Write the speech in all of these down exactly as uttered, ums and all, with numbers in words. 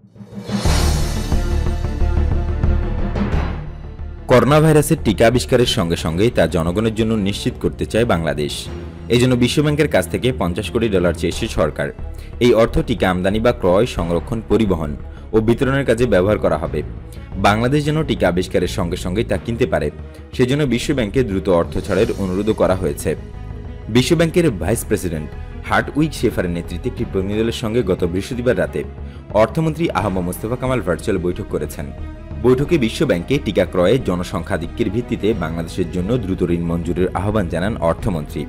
Corona ভাইরাসের টিকা আবিষ্কারের সঙ্গে সঙ্গেই তা জনগণের জন্য নিশ্চিত করতে চায় বাংলাদেশ। এজন্য বিশ্বব্যাংকের কাছ থেকে পঞ্চাশ কোটি ডলার চেয়েছে সরকার। এই অর্থ টিকা আমদানি বা ক্রয়, সংরক্ষণ, পরিবহন ও বিতরণের কাজে ব্যবহার করা হবে। বাংলাদেশ যেন টিকা আবিষ্কারের সঙ্গে সঙ্গেই তা কিনতে পারে, সেজন্য বিশ্বব্যাংকে দ্রুত অর্থ ছাড়ের অনুরোধও করা হয়েছে। বিশ্বব্যাংকের ভাইস প্রেসিডেন্ট হার্টউইগ শেফারের নেতৃত্বে একটি প্রতিনিধিদলের সঙ্গে গত বৃহস্পতিবার রাতে অর্থমন্ত্রী আহমদ মোস্তফা কামাল ভার্চুয়াল বৈঠক করেছেন। বৈঠকে বিশ্বব্যাংকে টিকা ক্রয়ে জনসংখ্যাধিক্যের ভিত্তিতে বাংলাদেশের জন্য দ্রুত ঋণ মঞ্জুরের আহ্বান জানান অর্থমন্ত্রী।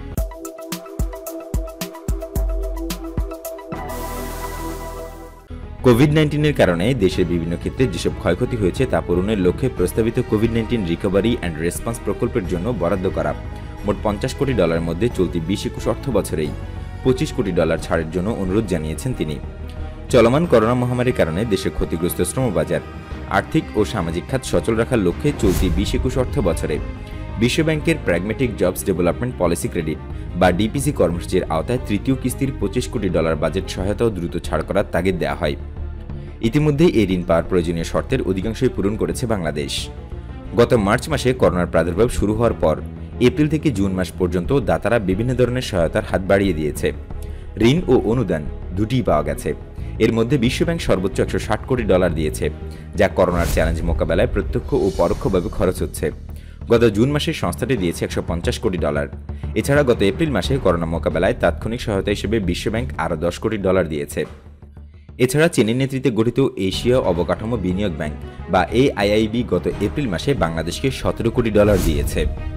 কোভিড নাইন্টিনের কারণে দেশের বিভিন্ন ক্ষেত্রে যেসব ক্ষয়ক্ষতি হয়েছে তা পূরণের লক্ষ্যে প্রস্তাবিত COVID nineteen recovery and response প্রকল্পের জন্য বরাদ্দ করা মোট পঞ্চাশ কোটি ডলারের মধ্যে চলতি বিশ একুশ অর্থ বছরেই পঁচিশ কোটি ডলার ছাড়ের জন্য অনুরোধ জানিয়েছেন তিনি। চলমান করোনা মহামারীর কারণে দেশের ক্ষতিগ্রস্ত শ্রমবাজার, আর্থিক ও সামাজিক খাত সচল রাখার লক্ষ্যে চলতি বিশ একুশ অর্থ বছরে বিশ্বব্যাংকের pragmatic jobs development policy credit বা ডিপিসি কর্মসূচির আওতায় তৃতীয় কিস্তির পঁচিশ কোটি ডলার বাজেট সহায়তাও দ্রুত ছাড় করার তাগিদ দেওয়া হয়। ইতিমধ্যে এই ঋণ পাওয়ার প্রয়োজনীয় শর্তের অধিকাংশই পূরণ করেছে বাংলাদেশ। গত মার্চ মাসে করোনার প্রাদুর্ভাব শুরু হওয়ার পর এপ্রিল থেকে জুন মাস পর্যন্ত দাতারা বিভিন্ন ধরনের সহায়তার হাত বাড়িয়ে দিয়েছে। ঋণ ও অনুদান দুটিই পাওয়া গেছে। এর মধ্যে বিশ্বব্যাংক সর্বোচ্চ একশো ষাট কোটি ডলার দিয়েছে, যা করোনার চ্যালেঞ্জ মোকাবেলায় প্রত্যক্ষ ও পরোক্ষভাবে খরচ হচ্ছে। গত জুন মাসে সংস্থাটি দিয়েছে একশো পঞ্চাশ কোটি ডলার। এছাড়া গত এপ্রিল মাসে করোনা মোকাবেলায় তাৎক্ষণিক সহায়তা হিসেবে বিশ্বব্যাংক আরও দশ কোটি ডলার দিয়েছে। এছাড়া চীনের নেতৃত্বে গঠিত এশীয় অবকাঠামো বিনিয়োগ ব্যাংক বা এআইআইবি গত এপ্রিল মাসে বাংলাদেশকে সতেরো কোটি ডলার দিয়েছে।